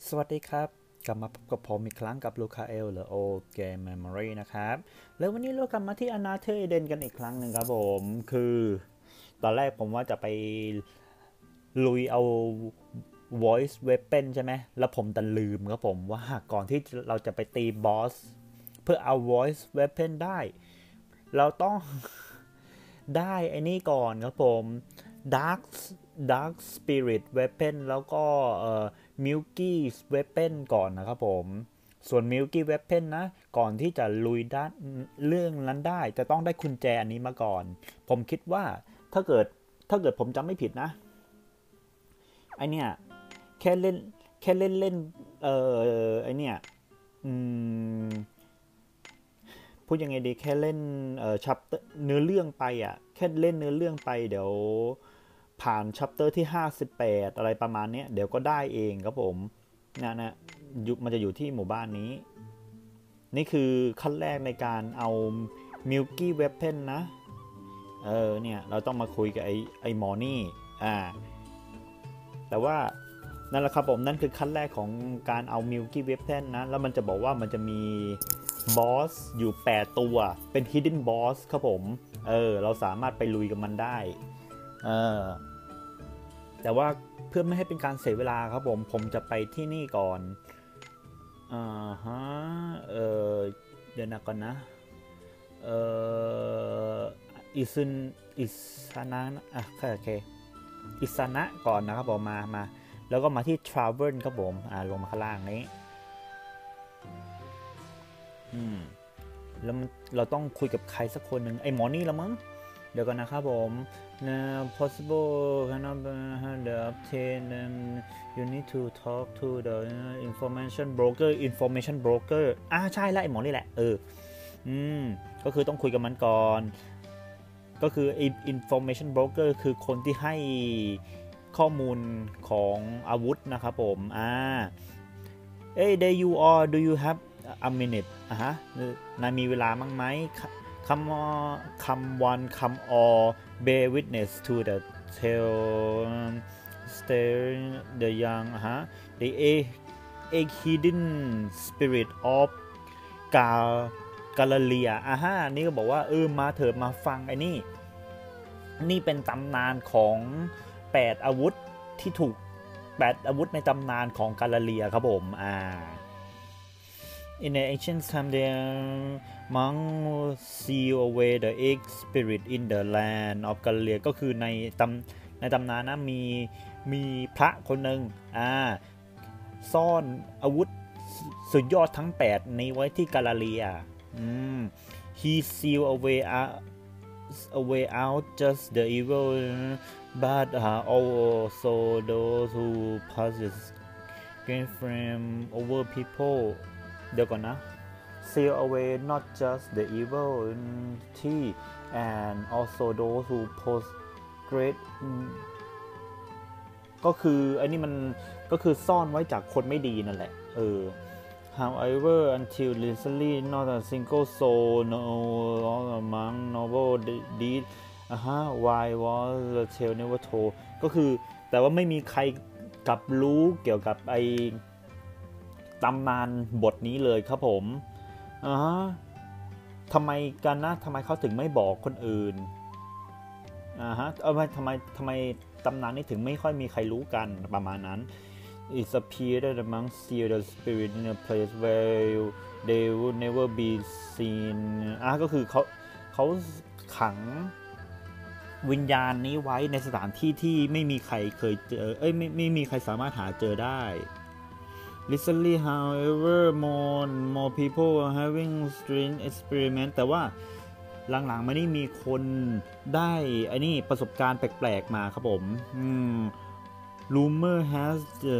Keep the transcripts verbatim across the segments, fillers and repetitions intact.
สวัสดีครับกลับมาพบกับผมอีกครั้งกับลูคาเอลหรือ Old Game Memory นะครับแล้ววันนี้เรากลับมาที่ Another Eden กันอีกครั้งหนึ่งครับผมคือตอนแรกผมว่าจะไปลุยเอา voice weapon ใช่ไหมแล้วผมดันลืมครับผมว่าก่อนที่เราจะไปตีบอสเพื่อเอา voice weapon ได้เราต้องได้ไอ้นี่ก่อนครับผม Dark Dark Spirit Weapon แล้วก็เอ่อ Milky Weapon ก่อนนะครับผมส่วน Milky Weapon นะก่อนที่จะลุยด้านเรื่องนั้นได้จะต้องได้กุญแจอันนี้มาก่อนผมคิดว่าถ้าเกิดถ้าเกิดผมจำไม่ผิดนะไอเนี่ยแค่เล่นแค่เล่นเล่นเอ่อไอเนี่ยอืม พูดยังไงดีแค่เล่นเอ่อชัปเตอร์เนื้อเรื่องไปอ่ะแค่เล่นเนื้อเรื่องไปเดี๋ยวผ่านชัปเตอร์ที่ห้าสิบแปดอะไรประมาณนี้เดี๋ยวก็ได้เองครับผมนะนะมันจะอยู่ที่หมู่บ้านนี้นี่คือขั้นแรกในการเอา Milky Weapon นะเออเนี่ยเราต้องมาคุยกับไอ้ไอ้หมอนี่อ่าแต่ว่านั่นแหละครับผมนั่นคือขั้นแรกของการเอา Milky Weapon นะแล้วมันจะบอกว่ามันจะมีบอสอยู่แปดตัวเป็น Hidden Boss ครับผมเออเราสามารถไปลุยกับมันได้เออแต่ว่าเพื่อไม่ให้เป็นการเสียเวลาครับผมผมจะไปที่นี่ก่อนอ่าฮะเออเดี๋ยวนะก่อนนะเอออิซึนอิซานะอ่ะโอเคอิซานะก่อนนะครับผมมามาแล้วก็มาที่ Travel ครับผมอ่าลงมาข้างล่างนี้อืมแล้วเราต้องคุยกับใครสักคนหนึ่งไอ้หมอนี่ละมั้งเดี๋ยวกันนะครับผมนะ possible cannot the obtain then you need to talk to the information broker information broker อ่าใช่แล้วไอ้หมอนี่แหละเอออืมก็คือต้องคุยกับมันก่อนก็คือ information broker คือคนที่ให้ข้อมูลของอาวุธนะครับผมอ่าเอ้ย there you are do you have a minute อ่ะฮะนายมีเวลามั้งไหม come on come one come all bear witness to the tale stay the young อ่ะฮะ the a hidden spirit of Gal Galeria อ่ะฮะนี่ก็บอกว่าเออมาเถิดมาฟังไอ้นี่นี่เป็นตำนานของแปดอาวุธที่ถูกแปดอาวุธในตำนานของกาลาเลียครับผมอ่าIn the ancient time, the monks seal away the egg spirit in the land of Galilee ก็คือในตำในตำนานนะมีมีพระคนหนึ่งอ่าซ่อนอาวุธสุดยอดทั้งแปดนี้ไว้ที่กาลาเลียอืม He seal away away out just the evil but uh, also those who possess gain frame over peopleเดี๋ยวก่อนนะ seal away not just the evil and also those who possess great ก็คืออันนี้มันก็คือซ่อนไว้จากคนไม่ดีนั่นแหละเออ However until recently not a single soul no among noble deed อ่ะฮะ why was the tale never told ก็คือแต่ว่าไม่มีใครกลับรู้เกี่ยวกับไอตำนานบทนี้เลยครับผมอ่าฮะทำไมกันนะทำไมเขาถึงไม่บอกคนอื่นอ่าฮะเออทำไมทำไมตำนานนี้ถึงไม่ค่อยมีใครรู้กันประมาณนั้น It appeared that the monks seal the spirit in a place where they would never be seen อ่ะก็คือเขาเขาขังวิญญาณนี้ไว้ในสถานที่ที่ไม่มีใครเคยเจอเอ้ยไม่ไม่มีใครสามารถหาเจอได้ Recently however more more people are having strange experiment แต่ว่าหลังๆไม่ได้มีคนได้ไอ้นี่ประสบการณ์แปลกๆมาครับผมอืม rumor has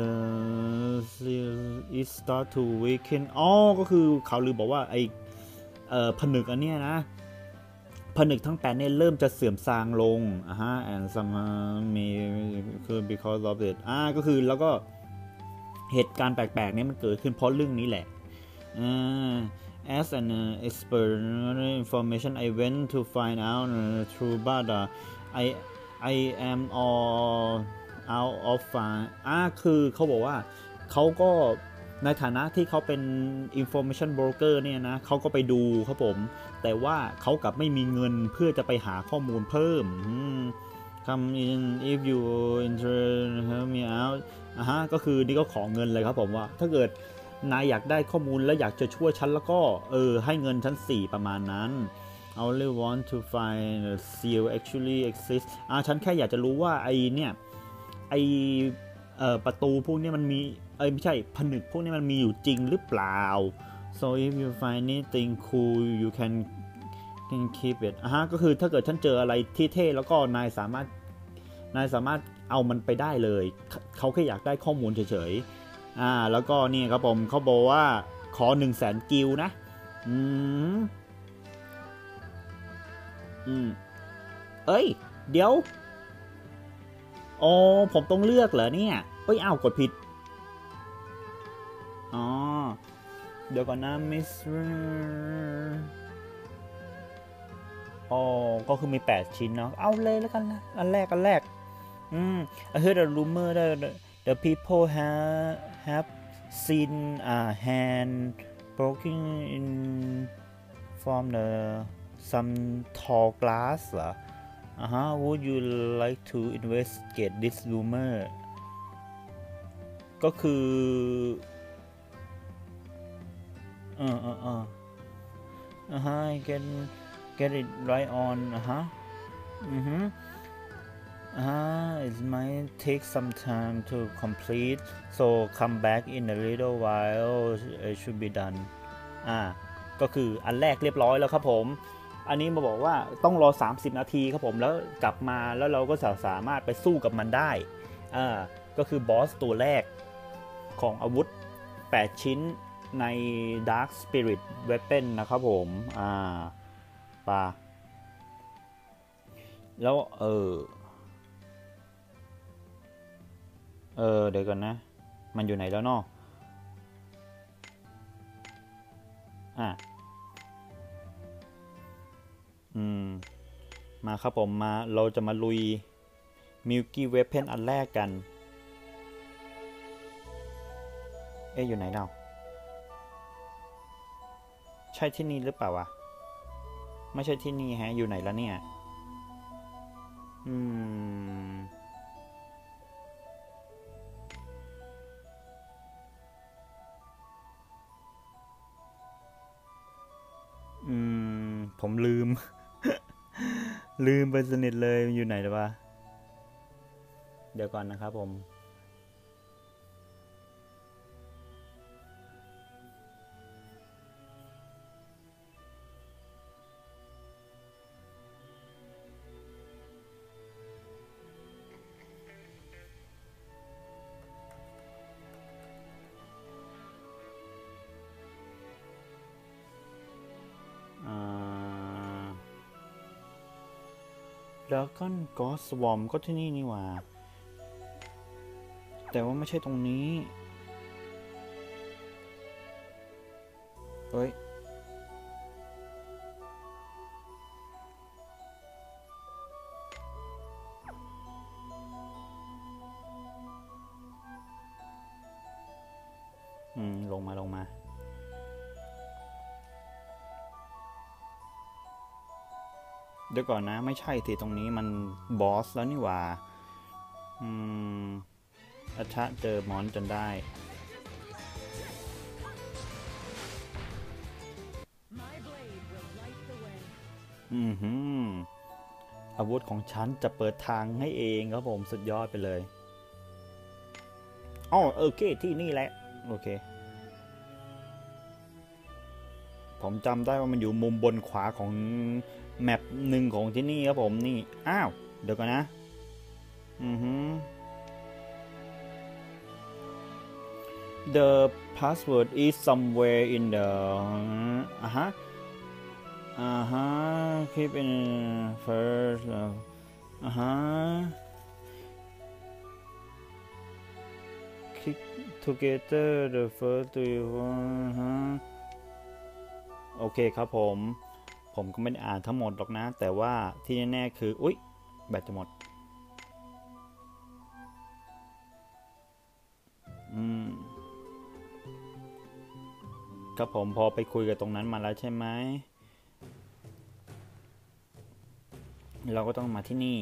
uh, it start to weaken อ๋อก็คือเขาลือบอกว่าไอ้เอ่อผนึกอันเนี้ยนะผนึกทั้งแปดเนี่ยเริ่มจะเสื่อมทรางลงอ่ะฮะ and some may คือ because of it อ่าก็คือแล้วก็เหตุการณ์แปลกๆนี้มันเกิดขึ้นเพราะเรื่องนี้แหละอ่าAs an uh, expert information I went to find out uh, true but uh, I I am all out of fun อ่าคือเขาบอกว่าเขาก็ในฐานะที่เขาเป็น information broker เนี่ยนะเขาก็ไปดูครับผมแต่ว่าเขากลับไม่มีเงินเพื่อจะไปหาข้อมูลเพิ่ม come in if you interest help me out อ่ะฮะก็คือนี่ก็ขอเงินเลยครับผมว่าถ้าเกิดนายอยากได้ข้อมูลและอยากจะช่วยฉันแล้วก็เออให้เงินฉันสี่ประมาณนั้น I only want to find a seal actually exists อ่ะฉันแค่อยากจะรู้ว่าไอเนี่ยไอเอ่อประตูพวกนี้มันมีเอ้ยไม่ใช่ผนึกพวกนี้มันมีอยู่จริงหรือเปล่า so if you find anything cool you can can keep it อ่ะฮะก็คือถ้าเกิดฉันเจออะไรที่เท่แล้วก็นายสามารถนายสามารถเอามันไปได้เลยเขาแค่อยากได้ข้อมูลเฉยๆอ่าแล้วก็นี่ครับผมเขาบอกว่าขอหนึ่งแสนกิลนะอืมอืมเอ้ยเดี๋ยวอ๋อผมต้องเลือกเหรอเนี่ยเอ้ยอ้าวกดผิดอ๋อเดี๋ยวก่อนนะมิสอ๋อก็คือมีแปดชิ้นเนาะเอาเลยแล้วกันนะอันแรกอันแรกอืม I heard a rumor that the, the people have have seen a hand broken in from the some tall glass เหรออ่าฮะ Would you like to investigate this rumor ก็คือเออเออเอออ่าฮะ get get it right on อ่าฮะอือฮึAh, it might take some time to complete, so come back in a little while. It should be done. อ่าก็คืออันแรกเรียบร้อยแล้วครับผมอันนี้มาบอกว่าต้องรอสามสิบนาทีครับผมแล้วกลับมาแล้วเราก็สามารถไปสู้กับมันได้อ่าก็คือบอสตัวแรกของอาวุธแปดชิ้นใน Dark Spirit Weapon นะครับผมอ่าปาแล้วเออเออเดี๋ยวก่อนนะมันอยู่ไหนแล้วเนาะอ่ะอืมมาครับผมมาเราจะมาลุย Milky Weapon อันแรกกันเอ๊ะอยู่ไหนเนาะใช่ที่นี่หรือเปล่าวะไม่ใช่ที่นี่ฮะอยู่ไหนแล้วเนี่ยอืมอืมผมลืม ลืมไปสนิทเลยอยู่ไหนหรือวะเดี๋ยวก่อนนะครับผมแล้วก็ก็สวอมก็ที่นี่นี่หว่าแต่ว่าไม่ใช่ตรงนี้เฮ้ยอืมลงมาลงมาเดี๋ยวก่อนนะไม่ใช่สิตรงนี้มันบอสแล้วนี่หว่าอืมอาชะเจอมอนจนได้อือหืออาวุธของฉันจะเปิดทางให้เองครับผมสุดยอดไปเลยอ๋อโอเคที่นี่แหละโอเคผมจำได้ว่ามันอยู่มุมบนขวาของแมปหนึ่งของที่นี่ครับผมนี่อ้าวเดี๋ยวก่อนนะอือหือ The password is somewhere in the อ่ะฮะอ่าฮะ keep in first อ่าฮะ click together the first three ฮะโอเคครับผมผมก็ไม่ได้อ่านทั้งหมดหรอกนะแต่ว่าที่แน่ๆคืออุ๊ยแบตจะหมดอืมครับผมพอไปคุยกับตรงนั้นมาแล้วใช่ไหมเราก็ต้องมาที่นี่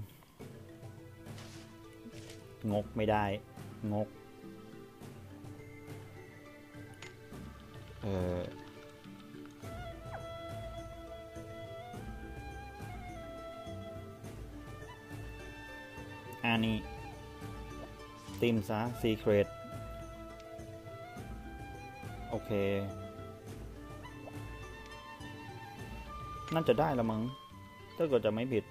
งกไม่ได้งกเอออันนี้ติมซะซีเครตโอเคน่าจะได้ละมั้งถ้าเกิดจะไม่ผิด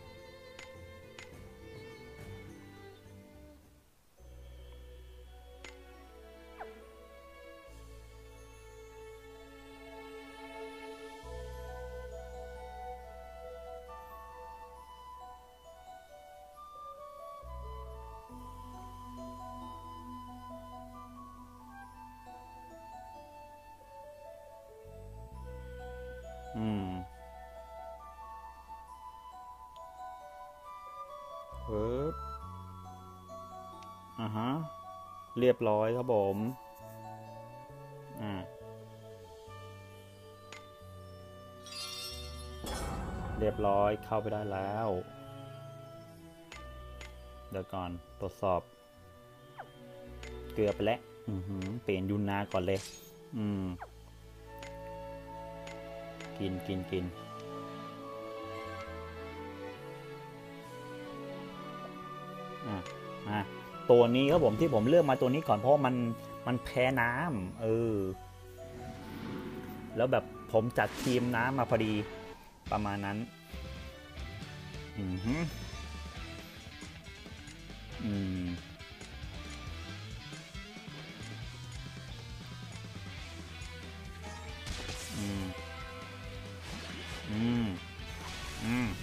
อืมเวิร์บอ่าฮะเรียบร้อยครับผมอ่าเรียบร้อยเข้าไปได้แล้วเดี๋ยวก่อนตรวจสอบเกลือไปแล้วอือหือเปลี่ยนยุนนาก่อนเลยอืมกินกินกินอ่ะมาตัวนี้ครับผมที่ผมเลือกมาตัวนี้ก่อนเพราะมันมันแพ้น้ำเออแล้วแบบผมจัดทีมน้ำมาพอดีประมาณนั้นอือหืออืมอืมอืมอืม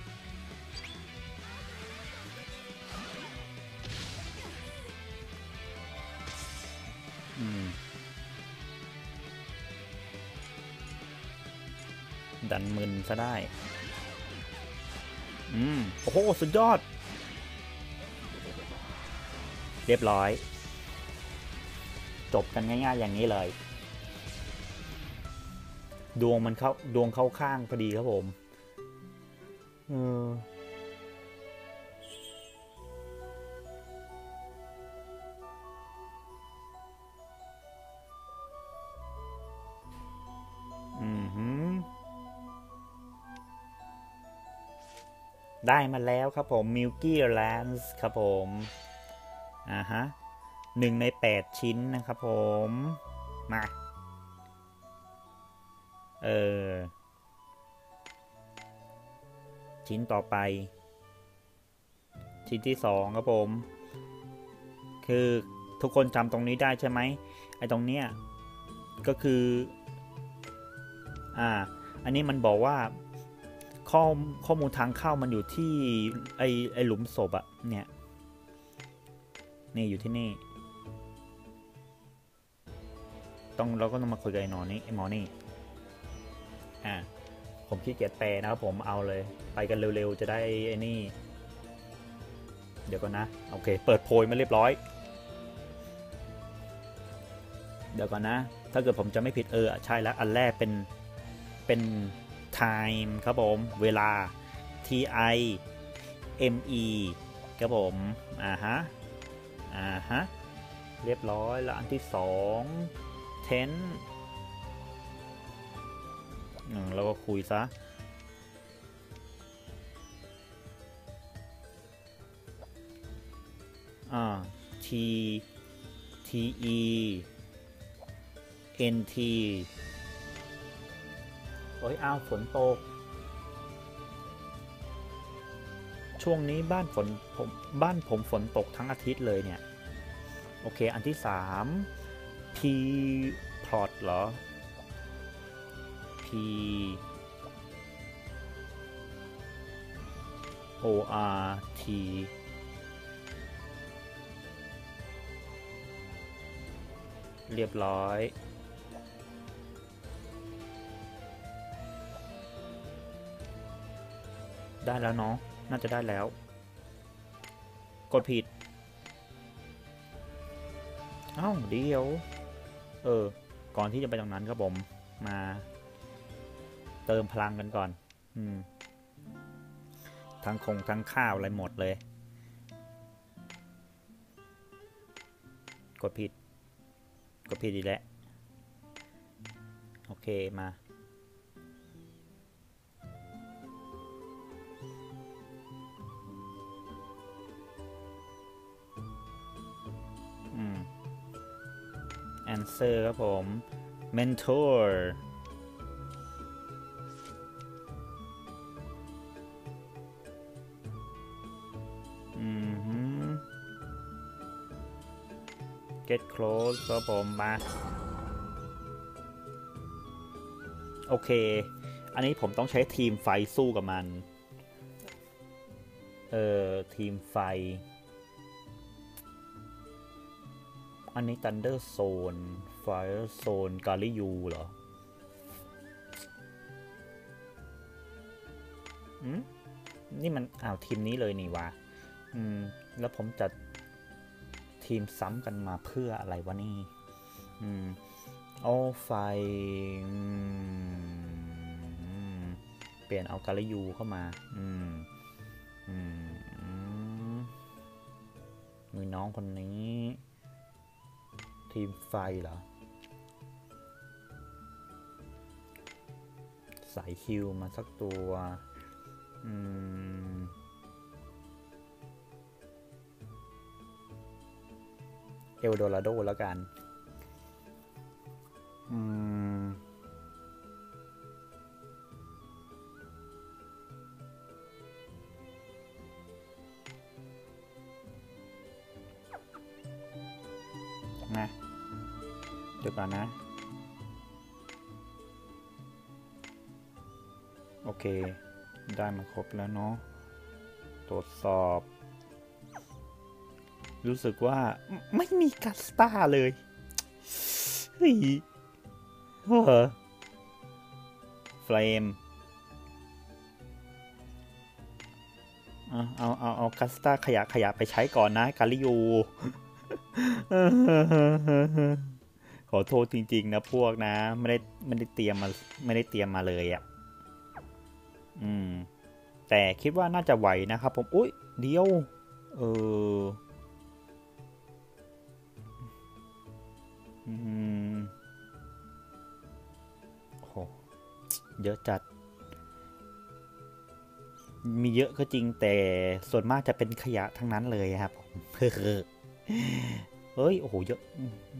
อืมดันมึนซะได้อืมโอ้โหสุดยอดเรียบร้อยจบกันง่ายๆอย่างนี้เลยดวงมันเข้าดวงเข้าข้างพอดีครับผมเอออืมหืมได้มาแล้วครับผมมิลกี้แลนส์ครับผมอ่าฮะหนึ่งในแปดชิ้นนะครับผมมาเออชิ้นต่อไปชิ้นที่สองครับผมคือทุกคนจำตรงนี้ได้ใช่ไหมไอ้ตรงเนี้ยก็คืออ่าอันนี้มันบอกว่าข้อข้อมูลทางเข้ามันอยู่ที่ไอไอหลุมศพอะเนี่ยนี่อยู่ที่นี่ต้องเราก็ต้องมาคุยกับไอ้นอนนี่ไอ้หมอนี่อ่าผมขี้เกียจแปลนะครับผมเอาเลยไปกันเร็วๆจะได้ไอ้นี่เดี๋ยวก่อนนะโอเคเปิดโพยมาเรียบร้อยเดี๋ยวก่อนนะถ้าเกิดผมจะไม่ผิดเออใช่แล้วอันแรกเป็นเป็น time ครับผมเวลา T I M E ครับผมอ่าฮะอ่าฮะเรียบร้อยแล้วอันที่สอง ten อืมแล้วก็คุยซะอ่า T T E N T โอ้ยอ้าวฝนตกช่วงนี้บ้านฝนผมบ้านผมฝนตกทั้งอาทิตย์เลยเนี่ยโอเคอันที่สาม P plot เหรอ P O R T เรียบร้อยได้แล้วเนาะน่าจะได้แล้วกดผิดอ้าวเดียวเออก่อนที่จะไปตรงนั้นครับผมมาเติมพลังกันก่อนอืมทั้งคงทั้งข้าวอะไรหมดเลยกดผิดกดผิดอีกแล้วโอเคมาอืม answer ครับผม mentor อืม get close ครับผมมาโอเคอันนี้ผมต้องใช้ทีมไฟสู้กับมันเอ่อทีมไฟอันนี้ Thunder Zone Fire Zone กาลิยูเหรออืมนี่มันอ้าวทีมนี้เลยนี่วะอืมแล้วผมจัดทีมซ้ำกันมาเพื่ออะไรวะนี่อืมเอาไฟเปลี่ยนเอากาลิยูเข้ามาอืมอืมมือน้องคนนี้ทีมไฟเหรอสายคิวมาสักตัวอืมเอลโดราโดแล้วกันอืมนะเดี๋ยวก่อนนะโอเคได้มาครบแล้วเนาะตรวจสอบรู้สึกว่าไม่มีกัสตาเลยเฮ้ยเฮ้อเฟลมเอาเอาเอาเอากัสตาขยะขยะไปใช้ก่อนนะกาลิยูขอโทษจริงๆนะพวกนะไม่ได้ไม่ได้เตรียมมาไม่ได้เตรียมมาเลยอ่ะอืมแต่คิดว่าน่าจะไหวนะครับผมอุ้ยเดียวเอออืมโหเยอะจัดมีเยอะก็จริงแต่ส่วนมากจะเป็นขยะทั้งนั้นเลยครับผมเฮ้ยโอ้โหเยอะ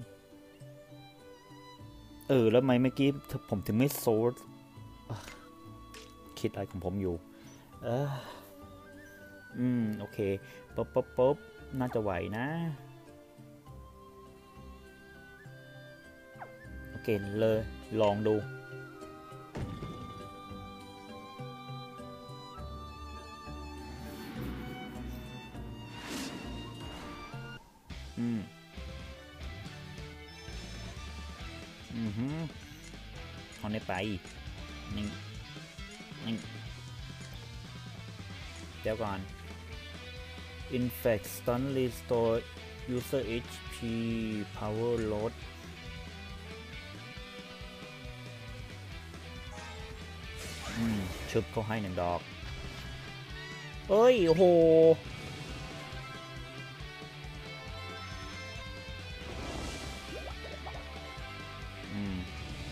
เออแล้วทำไมเมื่อกี้ผมถึงไม่โซร์คิดอะไรของผมอยู่เอออืมโอเคปุ๊บปุ๊บปุ๊บน่าจะไหวนะโอเคเลยลองดูอืมอือฮึเอาในไปนี่นี่เดี๋ยวก่อน infect stun restore user เอช พี power load อืมชึบเขาให้หนึ่งดอกเอ้ยโอ้โหอืม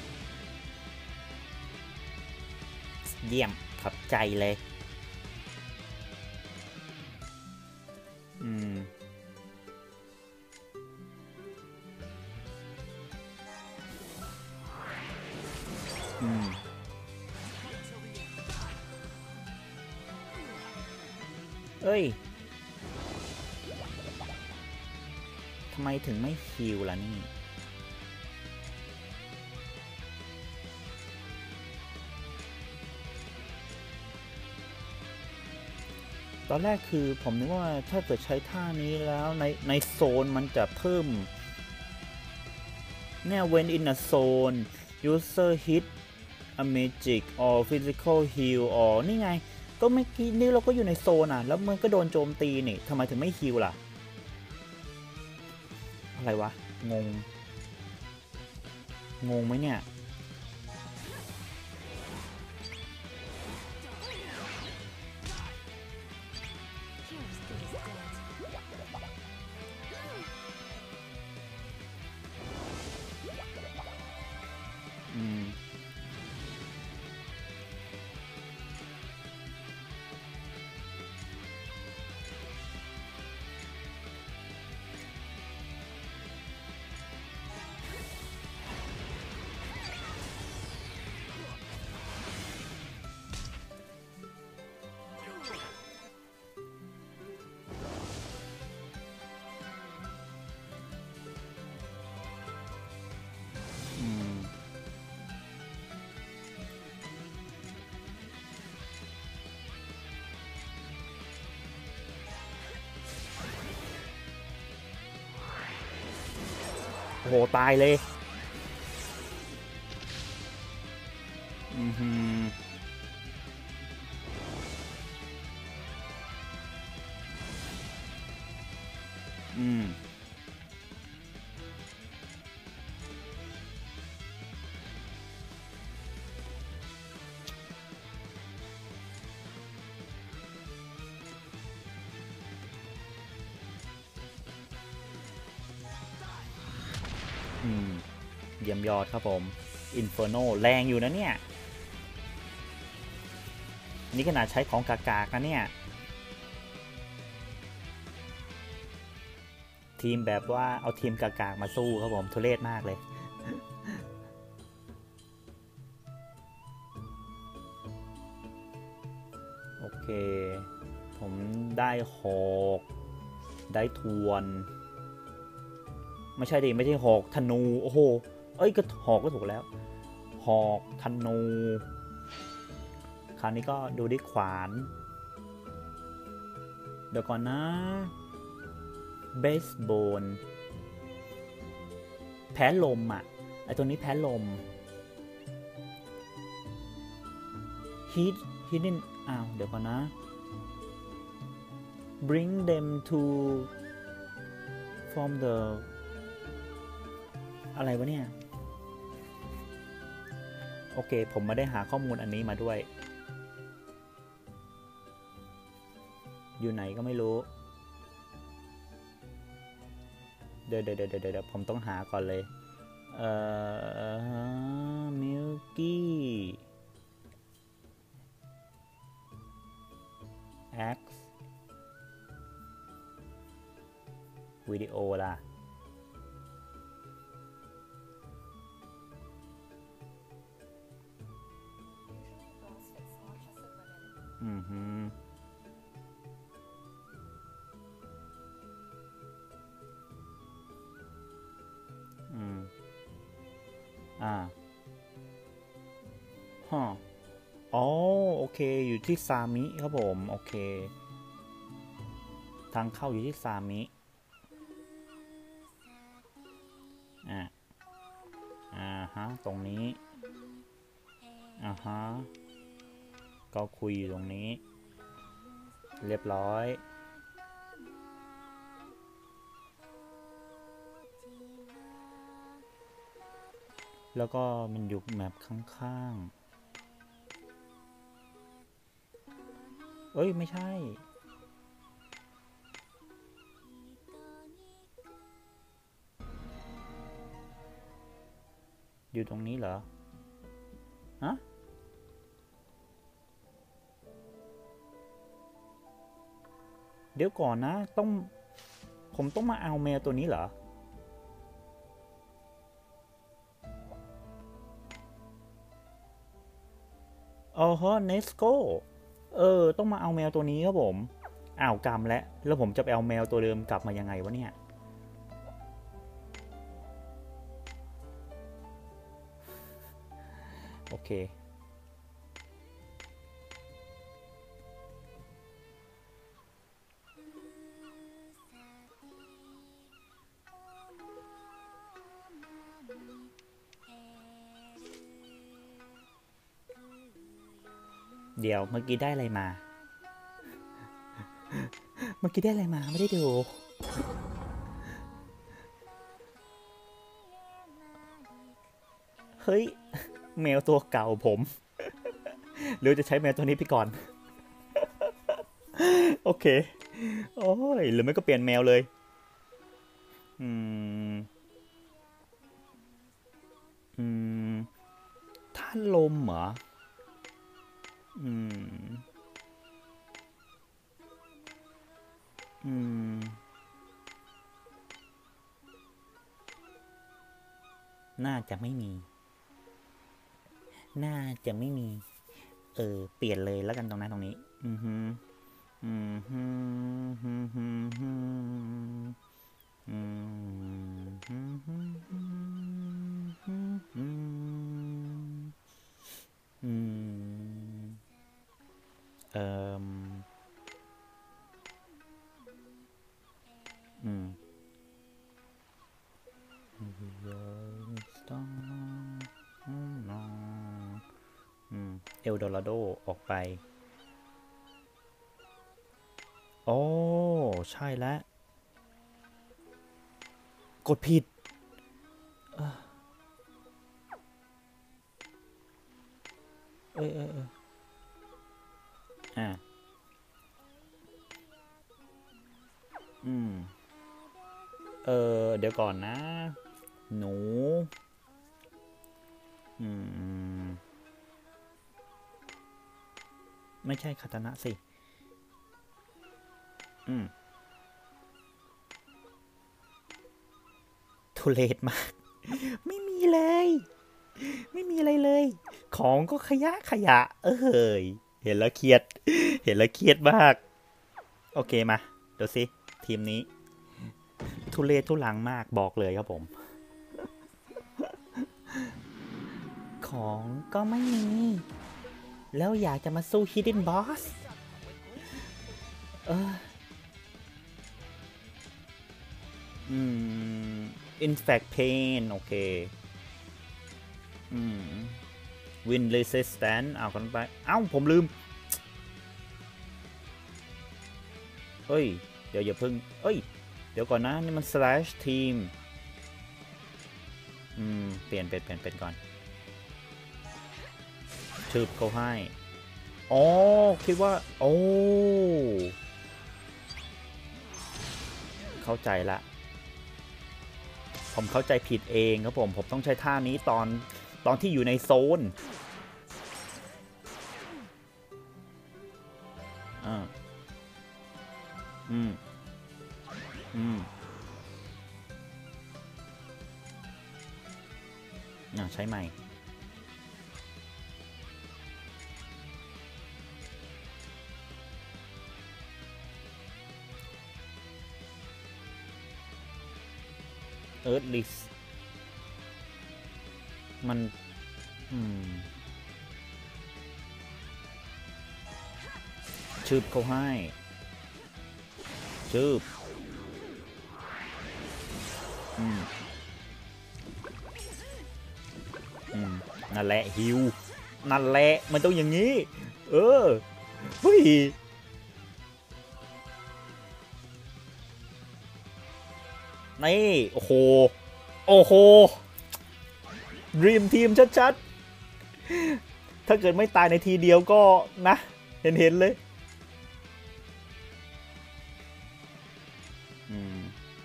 เยี่ยมขับใจเลยอืมอืมเอ้ยทำไมถึงไม่ฮิวล่ะนี่ตอนแรกคือผมนึกว่าถ้าเกิดใช้ท่านี้แล้วในในโซนมันจะเพิ่มเนี่ย when in a zone user hit a magic or physical heal or นี่ไงก็เมื่อกี้นี่เราก็อยู่ในโซนอ่ะแล้วมันก็โดนโจมตีนี่ทำไมถึงไม่ฮิลล่ะอะไรวะงงงงไหมเนี่ยอืมอืมโอ้โหตายเลยอืมฮึอืมอืมเยี่ยมยอดครับผมอินเฟอร์โนแรงอยู่นะเนี่ยนี่ขนาดใช้ของกากๆนะเนี่ยทีมแบบว่าเอาทีมกากๆมาสู้ครับผมทุเรศมากเลยโอเคผมได้หอกได้ทวนไม่ใช่ดิไม่ใช่หอกธนูโอ้โหเอ้ยก็หอกก็ถูกแล้วหอกธนูคราวนี้ก็ดูได้ขวานเดี๋ยวก่อนนะเบสบอลแพ้ลมอ่ะไอตัวนี้แพ้ลมฮีทฮีทนินอ้าวเดี๋ยวก่อนนะ bring them to from the อะไรวะเนี่ยโอเคผมไม่ได้หาข้อมูลอันนี้มาด้วยอยู่ไหนก็ไม่รู้เดี๋ยวเดี๋ยวเดี๋ยวเดี๋ยวผมต้องหาก่อนเลยเอ่อมิลกี้แอ็กซ์วิดีโอล่ะอืมฮึอืมอ่าฮะอ๋อโอเคอยู่ที่ซามิครับผมโอเคทางเข้าอยู่ที่ซามิอ่าอ่าฮะตรงนี้อ่าฮะก็คุยอยู่ตรงนี้เรียบร้อยแล้วก็มันอยู่แมปข้างๆเอ้ยไม่ใช่อยู่ตรงนี้เหรอฮะเดี๋ยวก่อนนะต้องผมต้องมาเอาแมวตัวนี้เหรออ๋อฮะเนสโกเออต้องมาเอาแมวตัวนี้ครับผมอ้าวกรรมแล้วแล้วผมจะไปเอาแมวตัวเดิมกลับมายังไงวะเนี่ยโอเคเดี๋ยวเมื่อกี้ได้อะไรมาเมื่อกี้ได้อะไรมาไม่ได้ดูฮ้ยแมวตัวเก่าผมหรือจะใช้แมวตัวนี้ไปก่อนโอเคโอ้ยหรือไม่ก็เปลี่ยนแมวเลยอืมอืมท่านลมเหรออืมอืมน่าจะไม่มีน่าจะไม่มีเออเปลี่ยนเลยแล้วกันตรงนั้นตรงนี้อือฮึอืมฮึฮึฮึฮึอืมฮึฮึฮึฮึอืมเอ่ออืมเอลโดราโดออกไปโอ้ใช่แล้วกดผิดเออเออเอออ่าอืมเออเดี๋ยวก่อนนะหนูอืมไม่ใช่คาตานะสิอืมทุเรศมากไม่มีเลยไม่มีอะไรเลยของก็ขยะขยะเออเห็นแล้วเครียดเห็นแล้วเครียดมากโอเคมาดูสิทีมนี้ทุเรศทุลังมากบอกเลยครับผมของก็ไม่มีแล้วอยากจะมาสู้ Hidden Boss เอออืม Infect Pain โอเคอืม Win Resistance เอากันไปเอ้าผมลืมเฮ้ยเดี๋ยวอย่าเพิ่งเอ้ยเดี๋ยวก่อนนะนี่มัน slash team อืมเปลี่ยนเป็นเปลี่ยนเป็นก่อนชืบเขาให้อ๋อคิดว่าโอ้เข้าใจละผมเข้าใจผิดเองครับผมผมต้องใช้ท่านี้ตอนตอนที่อยู่ในโซนอ่าอืมอืมอ่าใช้ใหม่เอิร์ธลิสมันอืมชืบเขาให้ชืบอืมอืมนั่นแหละฮิวนั่นแหละมันต้องอย่างนี้เออเฮ้ยนี่โอ้โหโอ้โหดีมทีมชัดๆถ้าเกิดไม่ตายในทีเดียวก็นะเห็นเห็นเลยอืม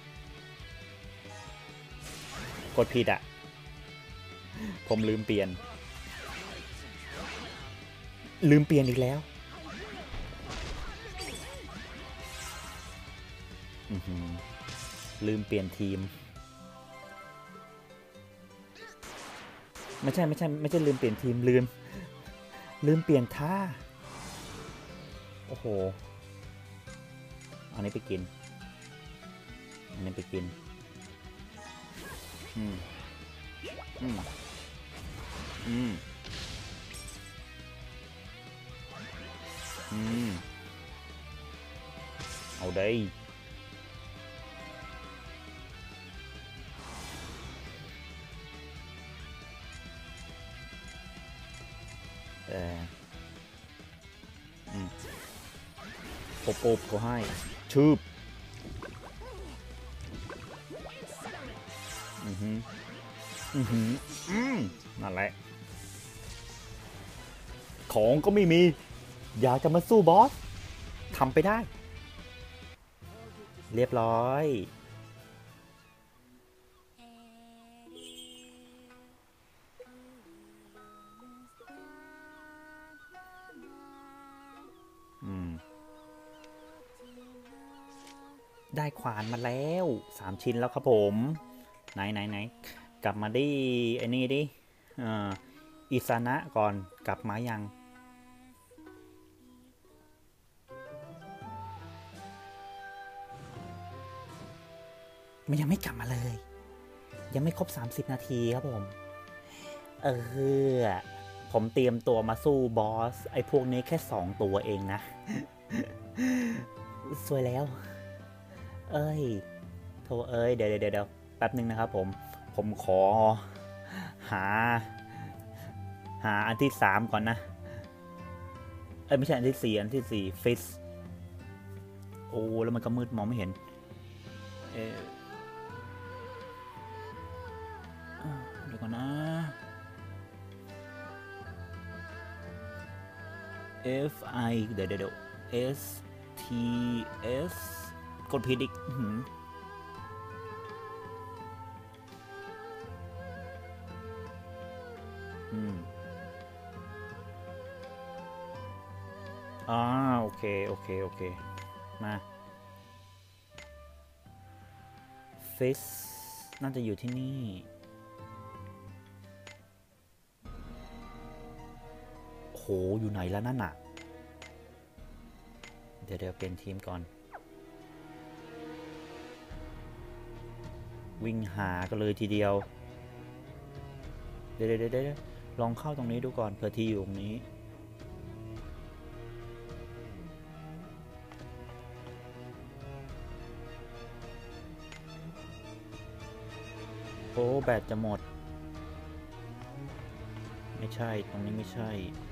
กดผิดอ่ะผมลืมเปลี่ยนลืมเปลี่ยนอีกแล้วลืมเปลี่ยนทีมไม่ใช่ไม่ใช่ไม่ใช่ลืมเปลี่ยนทีมลืมลืมเปลี่ยนท่าโอ้โหอันนี้ไปกินอันนี้ไปกินอืมอืมอืมอืมเอาได้เอออืมโอบโอบก็ให้ชืบอือฮึอือหืออืมนั่นแหละของก็ไม่มีอยากจะมาสู้บอสทำไปได้เรียบร้อยอืมได้ขวานมาแล้วสามชิ้นแล้วครับผมไหนไหนไหนกลับมาดิไอ้นี่ดิอ่าอิซานะก่อนกลับมายังมันยังไม่กลับมาเลยยังไม่ครบสามสิบนาทีครับผมเออผมเตรียมตัวมาสู้บอสไอ้พวกนี้แค่สองตัวเองนะสวยแล้วเอ้ยโทเอ้ยเดี๋ยวเดี๋ยวเดี๋ยวแป๊บนึงนะครับผมผมขอหาหาอันที่สามก่อนนะเอ้ยไม่ใช่อันที่สี่อันที่สี่ฟิสโอ้แล้วมันก็มืดมองไม่เห็นเออเดี๋ยวก่อนนะ F I เดี๋ยวเดี๋ยว S T S กดผิดอีกอืมอ่าโอเคโอเคโอเคมาฟิสน่าจะอยู่ที่นี่โหอยู่ไหนแล้วนั่นน่ะเดี๋ยวเดี๋ยวเปลี่ยนทีมก่อนวิ่งหากันเลยทีเดียวเดี๋ยวเดี๋ยวเดี๋ยวลองเข้าตรงนี้ดูก่อนเผื่อที่อยู่ตรงนี้โอ้แบตจะหมดไม่ใช่ตรงนี้ไม่ใช่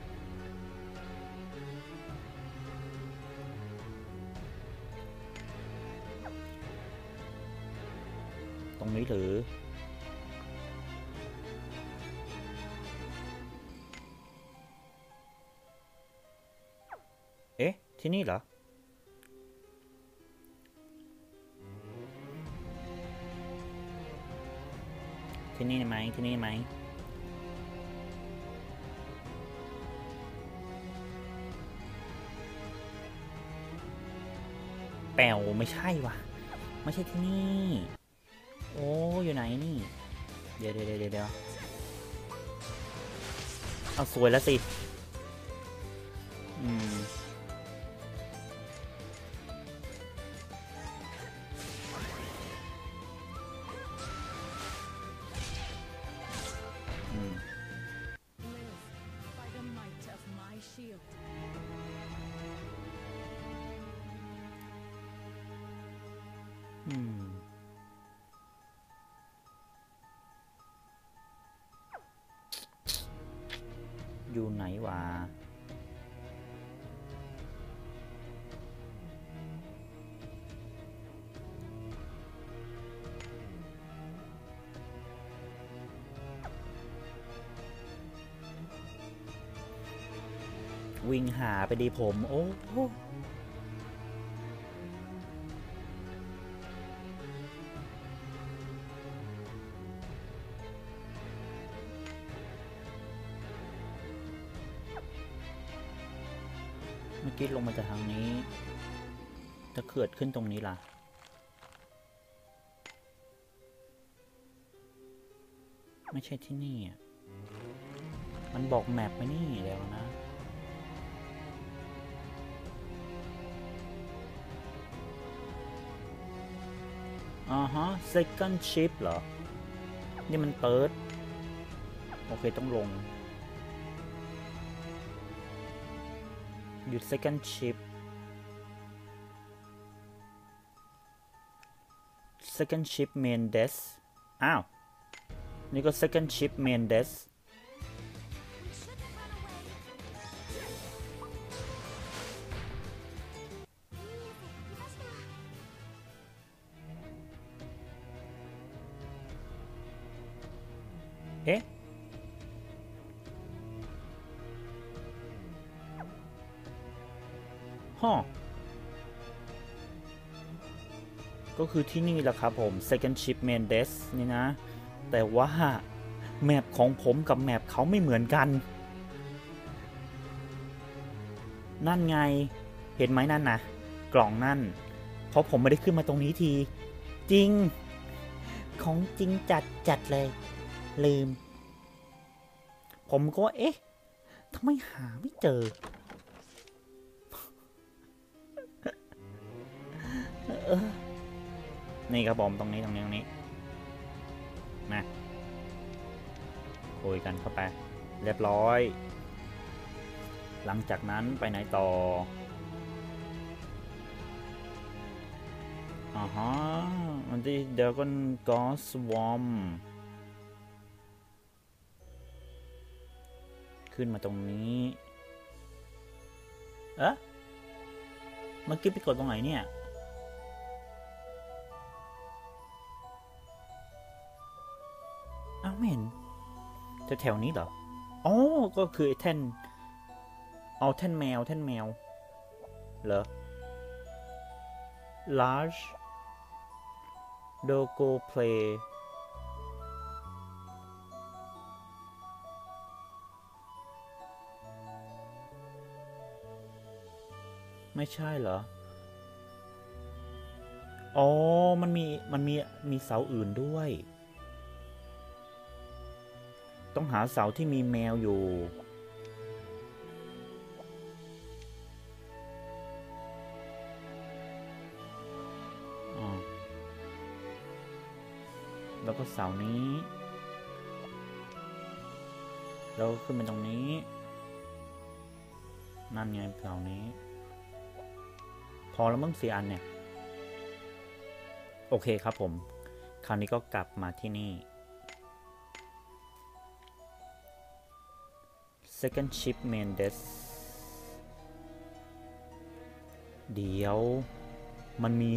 ตรงนี้หรือเอ๊ะที่นี่เหรอที่นี่ไหมที่นี่ไหมแปลวไม่ใช่ว่ะไม่ใช่ที่นี่โอ้อยู่ไหนนี่เดี๋ยวเดี๋ยวเดี๋ยวเดี๋ยวเอาสวยแล้วสิอืมอืมอืมอยู่ไหนวะวิ่งหาไปดีผมโอ้เมื่อกี้ลงมาจากทางนี้จะเกิดขึ้นตรงนี้ล่ะไม่ใช่ที่นี่อ่ะมันบอกแมปไปนี่แล้วนะอ่าฮะ second ship เหรอนี่มัน third โอเคต้องลงหยุด second ship second ship main desk อ้าวนี่ก็ second ship main desk เอ๊ะฮ่อก็คือที่นี่แหละครับผม Second Ship Mendes นี่นะแต่ว่าแมปของผมกับแมปเขาไม่เหมือนกันนั่นไงเห็นไหมนั่นนะกล่องนั่นเพราะผมไม่ได้ขึ้นมาตรงนี้ทีจริงของจริงจัดจัดเลยลืมผมก็เอ๊ะทำไมหาไม่เจอนี่ครับผมตรงนี้ตรงนี้ตรงนี้นะคุยกันเข้าไปเรียบร้อยหลังจากนั้นไปไหนต่ออ่าฮะอันที่เดี๋ยวก็กอสวอมขึ้นมาตรงนี้เอ๊ะเมื่อกี้ไปกดตรงไหนเนี่ยอ้าวไม่เห็นจะแถวนี้เหรออ๋อก็คือแท่นเอาแท่นแมวแท่นแมวเหรอ large logo play ไม่ใช่เหรออ๋อมันมีมันมีมีเสาอื่นด้วยต้องหาเสาที่มีแมวอยู่แล้วก็เสานี้แล้วขึ้นไปตรงนี้นั่นไงเสานี้พอแล้วมึงสี่อันเนี่ยโอเคครับผมคราวนี้ก็กลับมาที่นี่ Second Ship Mendes เดี๋ยวมันมี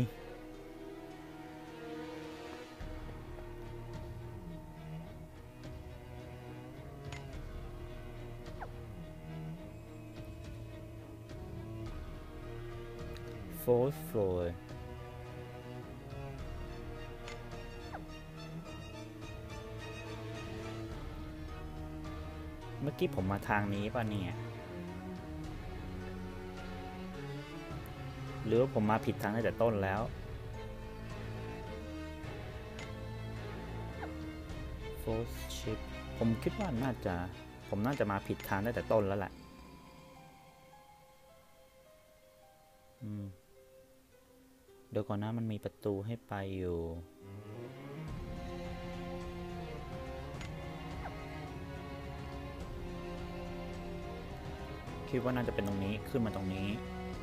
fourth floor เมื่อกี้ผมมาทางนี้ป่ะเนี่ยหรือว่าผมมาผิดทางตั้งแต่ต้นแล้ว fourth ship ผมคิดว่าน่าจะผมน่าจะมาผิดทางตั้งแต่ต้นแล้วแหละเดี๋ยวก่อนนะมันมีประตูให้ไปอยู่คิดว่าน่าจะเป็นตรงนี้ขึ้นมาตรงนี้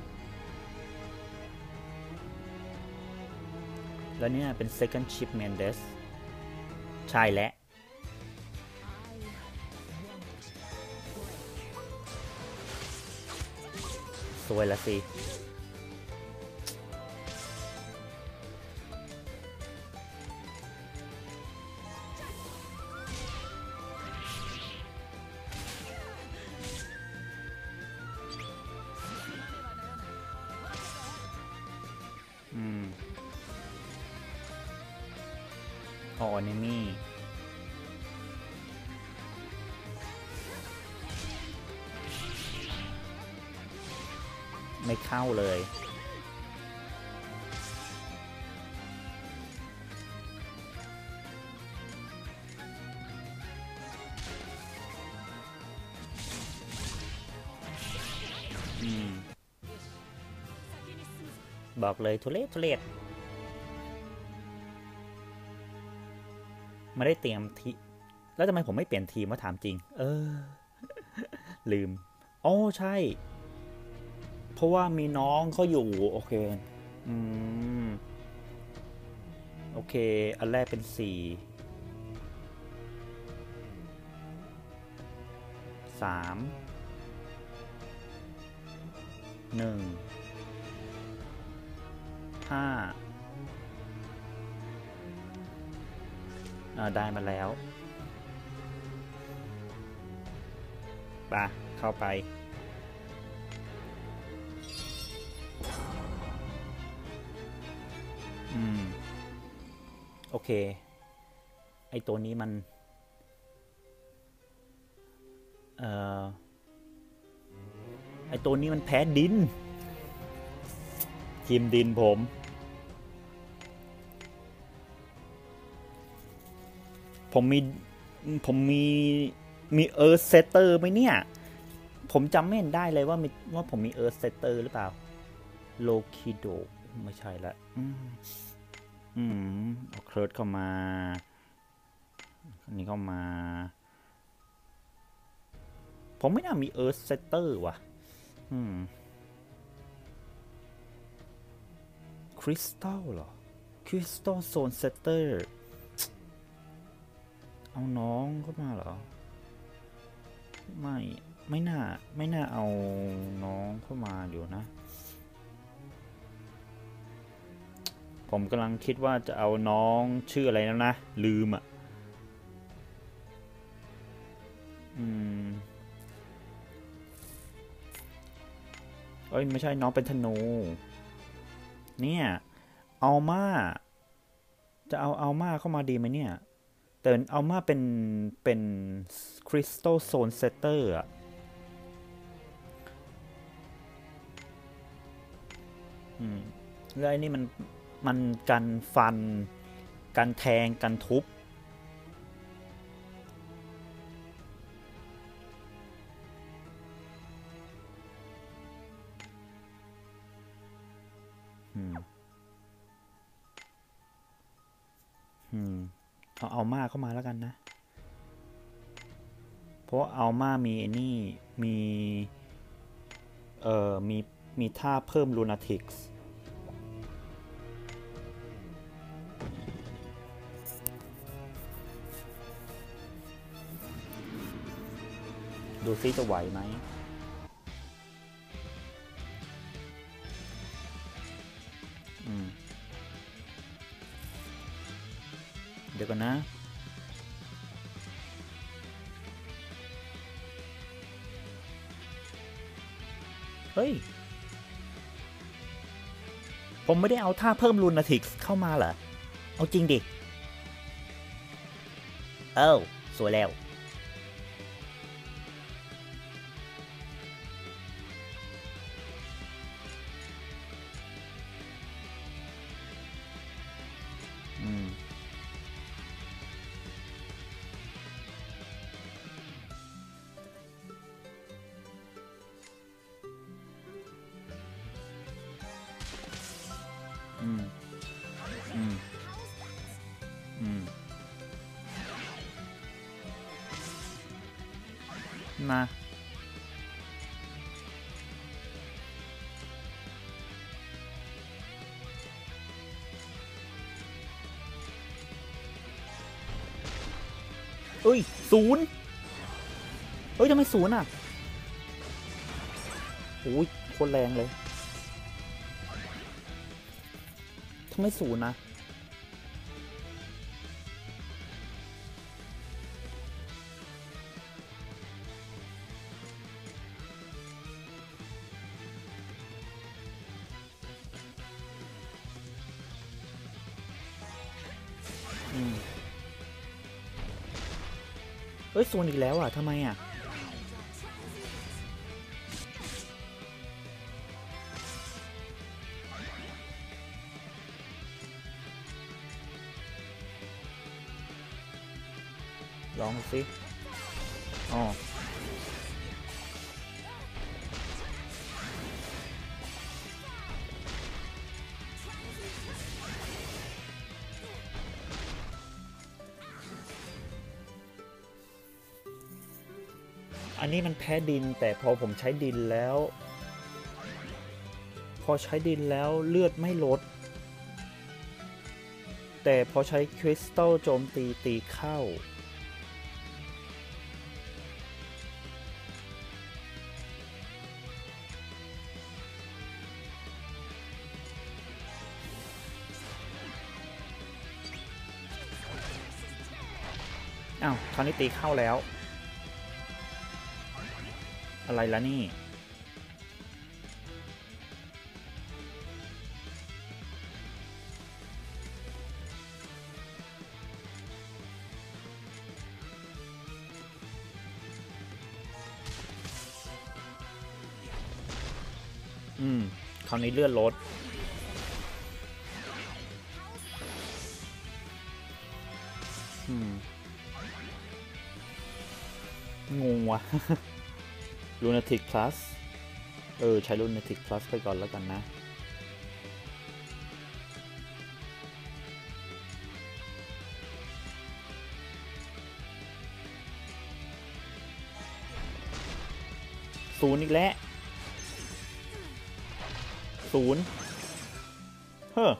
แล้วเนี่ยเป็น second ship Mendes ใช่แล้วสวยละสิอืมพอเนมี่ไม่เข้าเลยอืมบอกเลยทุเรศทุเรศไม่ได้เตรียมทีแล้วทำไมผมไม่เปลี่ยนทีมว่าถามจริงเออลืมอ๋อใช่เพราะว่ามีน้องเขาอยู่โอเคอืมโอเคอันแรกเป็นสี่สามหนึ่งห้าได้มาแล้วปะเข้าไปอืมโอเคไอตัวนี้มันเอ่อไอตัวนี้มันแพ้ดินทีมดินผมผมมีผมมีมีเอิร์ธเซตเตอร์ไหมเนี่ยผมจำไม่เห็นได้เลยว่ามีว่าผมมีเอิร์ธเซตเตอร์หรือเปล่าโลคิโดไม่ใช่ละอืมอืมเอาเคิร์ดเข้ามาอันนี้เข้ามาผมไม่น่ามีเอิร์ธเซตเตอร์ว่ะอืมคริสตัลเหรอคริสตัลโซนเซตเตอร์เอาน้องเข้ามาเหรอไม่ไม่น่าไม่น่าเอาน้องเข้ามาอยู่นะผมกำลังคิดว่าจะเอาน้องชื่ออะไรแล้วนะลืมอ่ะอืมเอ้ยไม่ใช่น้องเป็นธนูเนี่ยเอามาจะเอาเอามาเข้ามาดีไหมเนี่ยแต่เอามาเป็นเป็นคริสตัลโซนเซตเตอร์อ่ะอืมแล้วไอ้นี่มันมันกันฟันกันแทงกันทุบอืมอืมเอาเอามาเข้ามาแล้วกันนะเพราะเอามามีไอ้นี่มีเอ่อมีมีท่าเพิ่มลูนาติกส์ดูซิจะไหวไหมอืมเดี๋ยวก่อนนะเฮ้ยผมไม่ได้เอาท่าเพิ่มลูนาติกส์เข้ามาเหรอเอาจริงดิเอ้าสวยแล้วอืมอืมอืมอืมมาเอ้ยศูนย์เฮ้ยทำไมศูนย์อ่ะโอ้ยโคตรแรงเลยทำไมศูนย์นะอืมเฮ้ยศูนย์อีกแล้วอ่ะทำไมอ่ะลองสิอ๋ออันนี้มันแพ้ดินแต่พอผมใช้ดินแล้วพอใช้ดินแล้วเลือดไม่ลดแต่พอใช้คริสตัลโจมตีตีเข้าอ้าวคราวนี้ตีเข้าแล้วอะไรละนี่อืมคราวนี้เลื่อนรถอืมงงวะ Lunatic Plus เออใช้ Lunatic Plus ไปก่อนแล้วกันนะศูนย์อีกแล้วศูนย์เฮ้อ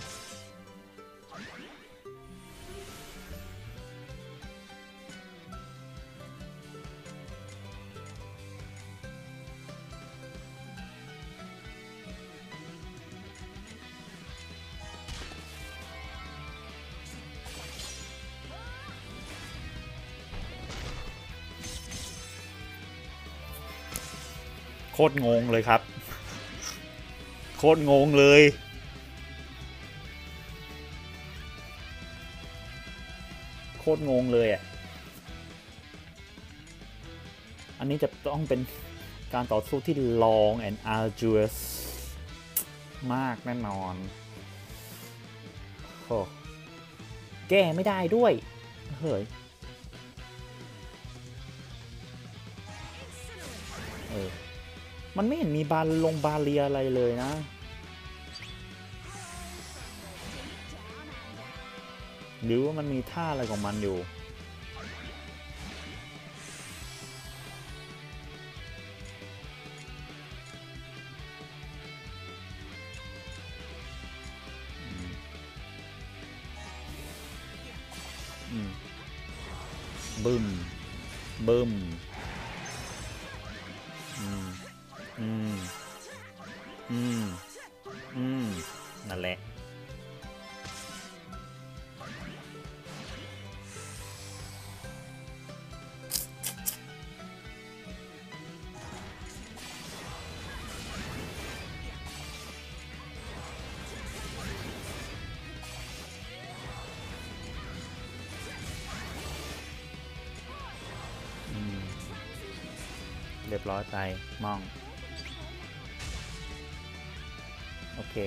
โคตรงงเลยครับโคตรงงเลยโคตรงงเลยอ่ะอันนี้จะต้องเป็นการต่อสู้ที่ long and arduous มากแน่นอนโอ้แก้ไม่ได้ด้วยเฮ้ยเออมันไม่เห็นมีบาลงบาเรียอะไรเลยนะหรือว่ามันมีท่าอะไรของมันอยู่บึ้มบึ้มอืมอืมอืมอืมนั่นแหละเรียบร้อยไปมองโอเค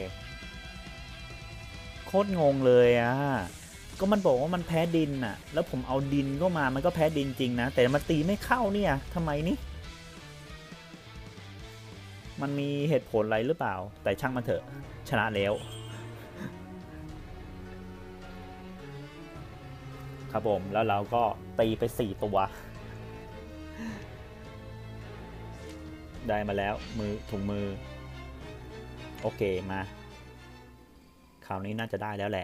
โคตรงงเลยอ่ะก็มันบอกว่ามันแพ้ดินน่ะแล้วผมเอาดินก็มามันก็แพ้ดินจริงนะแต่มันตีไม่เข้าเนี่ยทำไมนี่มันมีเหตุผลอะไรหรือเปล่าแต่ช่างมันเถอะชนะแล้วครับผมแล้วเราก็ตีไปสี่ตัวได้มาแล้วมือถุงมือโอเคมาคราวนี้น่าจะได้แล้วแหละ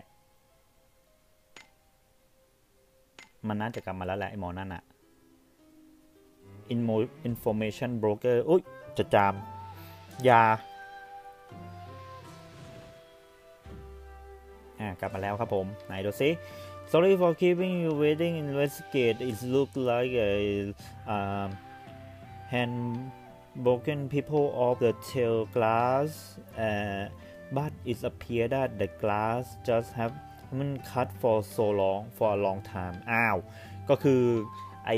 มันน่าจะกลับมาแล้วแหละไอหมอนั่นอะ information broker อุ้ยจะจามยาอ่ากลับมาแล้วครับผมไหนดูซิ sorry for keeping you waiting investigate it look like a um, hand broken people of the tail glass uh, but it appears that the glass just have been cut for so long for a long time อ้าวก็คือไอ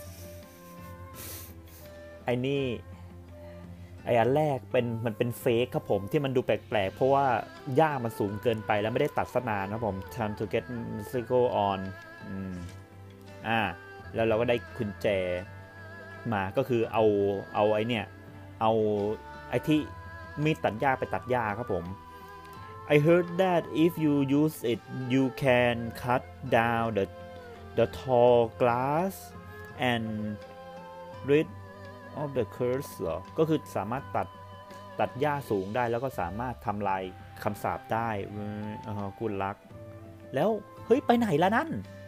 ไอนี่ไออันแรกเป็นมันเป็นเฟกครับผมที่มันดูแปลกๆเพราะว่าหญ้ามันสูงเกินไปแล้วไม่ได้ตัดสนานนะผม time to get musical on อืมอ่าแล้วเราก็ได้กุญแจมาก็คือเอาเอาไอเนี่ยเอาไอที่มีดตัดหญ้าไปตัดหญ้าครับผม I heard that if you use it you can cut down the the tall glass and rid of the curse เหรอก็คือสามารถตัดตัดหญ้าสูงได้แล้วก็สามารถทำลายคำสาปได้อ๋อกุลักแล้วเฮ้ยไปไหนล่ะนั่น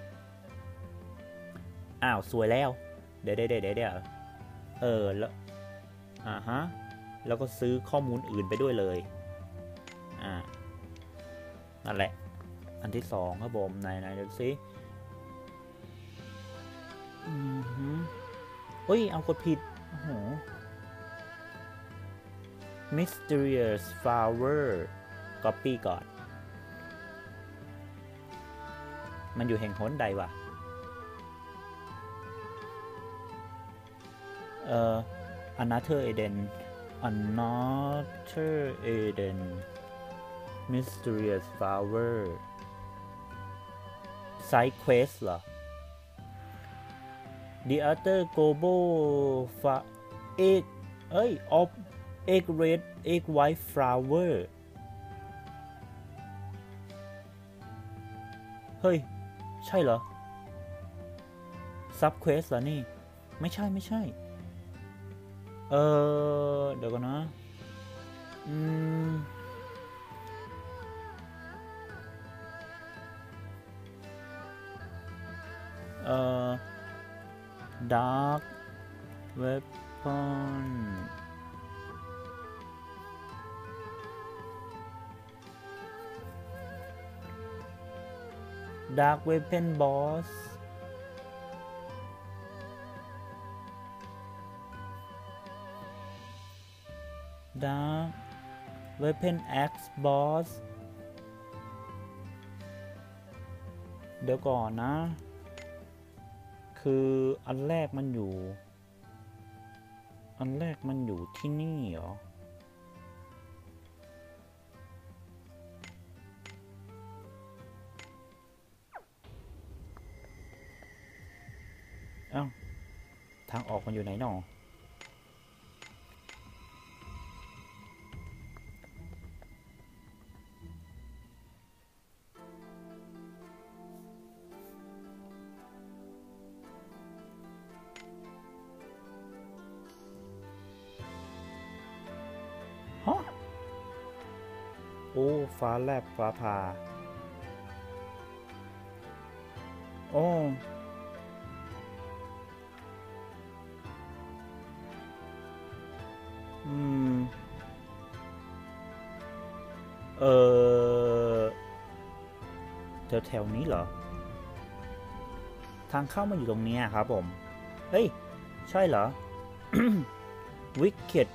อ้าวสวยแล้วเดี๋ยวเดี๋ยวเดี๋ยวเดี๋ยวเออแล้วอ่าฮะแล้วก็ซื้อข้อมูลอื่นไปด้วยเลยอ่านั่นแหละอันที่สองครับผมไหนไหนดูสิอือฮึเฮ้ยเอากดผิดโอ้โห mysterious flower copy ก่อนมันอยู่แห่งหนใดวะเอ่อ another Eden another Eden mysterious flower side quest เหรอ the other global fa egg เอ้ย of egg red egg white flower เฮ้ยใช่เหรอ sub quest เหรอนี่ไม่ใช่ไม่ใช่เออเดี๋ยวก่อนนะอืมเอ่อ dark weapon dark weapon boss dark weapon axe boss เดี๋ยวก่อนนะคืออันแรกมันอยู่อันแรกมันอยู่ที่นี่เหรอเอ้าทางออกมันอยู่ไหนหนอฮะโอ้ฟ้าแลบฟ้าผ่าโอ้อืมเออแถวแถวนี้เหรอทางเข้ามาอยู่ตรงนี้ครับผมเฮ้ยใช่เหรอ Wicked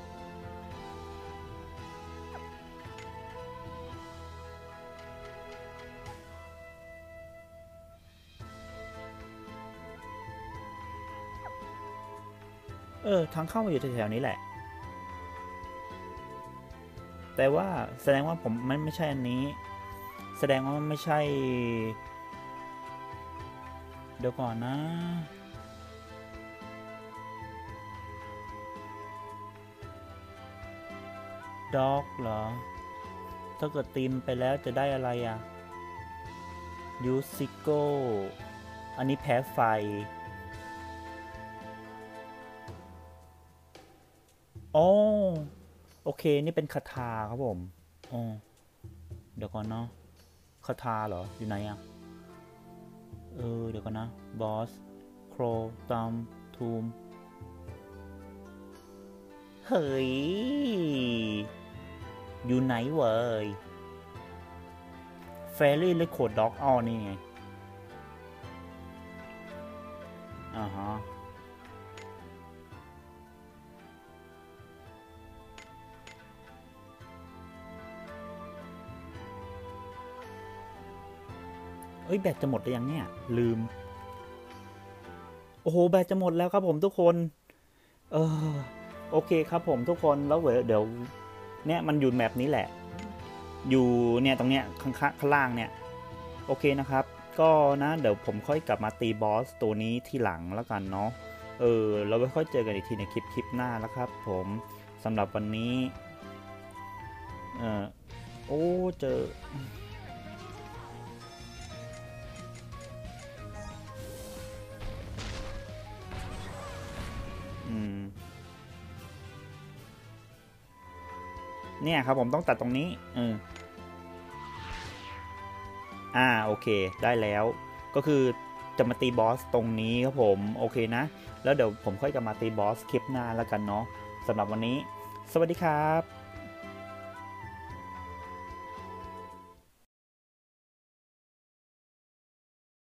เออทางเข้ามาอยู่แถวๆนี้แหละแต่ว่าแสดงว่าผมมันไม่ใช่อันนี้แสดงว่ามันไม่ใช่เดี๋ยวก่อนนะด็อกเหรอถ้าเกิดตีมไปแล้วจะได้อะไรอ่ะยูซิโกอันนี้แพ้ไฟอ๋อโอเคนี่เป็นคาถาครับผมอ๋อเดี๋ยวก่อนเนาะคาถาเหรออยู่ไหนอ่ะเออเดี๋ยวก่อนนะบอสโครตัมทูมเฮ้ยอยู่ไหนเว้ยเฟรรี่เลโคดด็อกอ้อนี่ไงอ่าฮะเอ้ยแบตจะหมดหรือยังเนี่ยลืมโอ้โหแบตจะหมดแล้วครับผมทุกคนเออโอเคครับผมทุกคนแล้วเดี๋ยวเนี่ยมันอยู่แมปนี้แหละอยู่เนี่ยตรงเนี้ยข้างข้างล่างเนี่ยโอเคนะครับก็นะเดี๋ยวผมค่อยกลับมาตีบอสตัวนี้ทีหลังแล้วกันเนาะเออเราไว้ค่อยเจอกันอีกทีในคลิปคลิปหน้าแล้วครับผมสำหรับวันนี้เออโอ้เจอเนี่ยครับผมต้องตัดตรงนี้เอออ่าโอเคได้แล้วก็คือจะมาตีบอสตรงนี้ครับผมโอเคนะแล้วเดี๋ยวผมค่อยจะมาตีบอสคลิปหน้าแล้วกันเนาะสำหรับวันนี้สวัสดีครับ